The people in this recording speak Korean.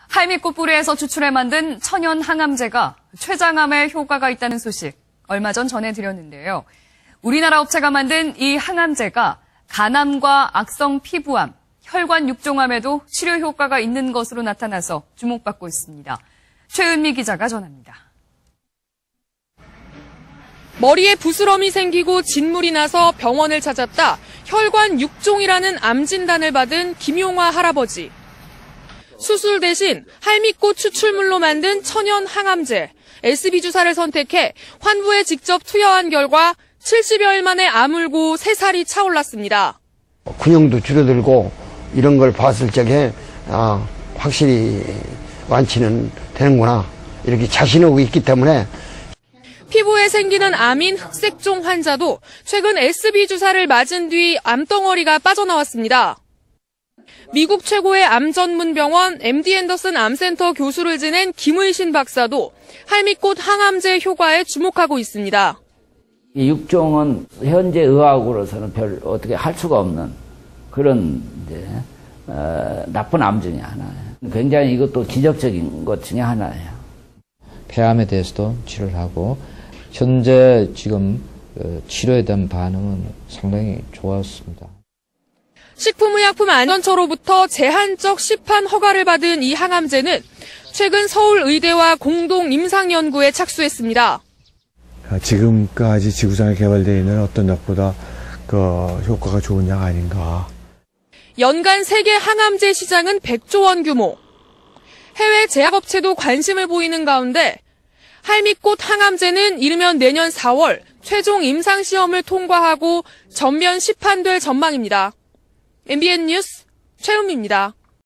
할미꽃 뿌리에서 추출해 만든 천연 항암제가 췌장암에 효과가 있다는 소식 얼마 전 전해드렸는데요. 우리나라 업체가 만든 이 항암제가 간암과 악성 피부암, 혈관 육종암에도 치료 효과가 있는 것으로 나타나서 주목받고 있습니다. 최은미 기자가 전합니다. 머리에 부스럼이 생기고 진물이 나서 병원을 찾았다. 혈관 육종이라는 암 진단을 받은 김용화 할아버지. 수술 대신 할미꽃 추출물로 만든 천연 항암제, SB 주사를 선택해 환부에 직접 투여한 결과 70여일 만에 아물고 3살이 차올랐습니다. 근육도 줄어들고 이런 걸 봤을 적에 확실히 완치는 되는구나 이렇게 자신하고 있기 때문에. 피부에 생기는 암인 흑색종 환자도 최근 SB 주사를 맞은 뒤 암덩어리가 빠져나왔습니다. 미국 최고의 암 전문 병원 MD 앤더슨 암센터 교수를 지낸 김의신 박사도 할미꽃 항암제 효과에 주목하고 있습니다. 이 육종은 현재 의학으로서는 별 어떻게 할 수가 없는 그런 나쁜 암 중에 하나예요. 굉장히 이것도 기적적인 것 중에 하나예요. 폐암에 대해서도 치료를 하고 현재 지금 치료에 대한 반응은 상당히 좋았습니다. 식품의약품안전처로부터 제한적 시판 허가를 받은 이 항암제는 최근 서울의대와 공동 임상연구에 착수했습니다. 지금까지 지구상에 개발되어 있는 어떤 약보다 효과가 좋은 약 아닌가. 연간 세계 항암제 시장은 100조 원 규모. 해외 제약업체도 관심을 보이는 가운데 할미꽃 항암제는 이르면 내년 4월 최종 임상시험을 통과하고 전면 시판될 전망입니다. MBN 뉴스 최은미입니다.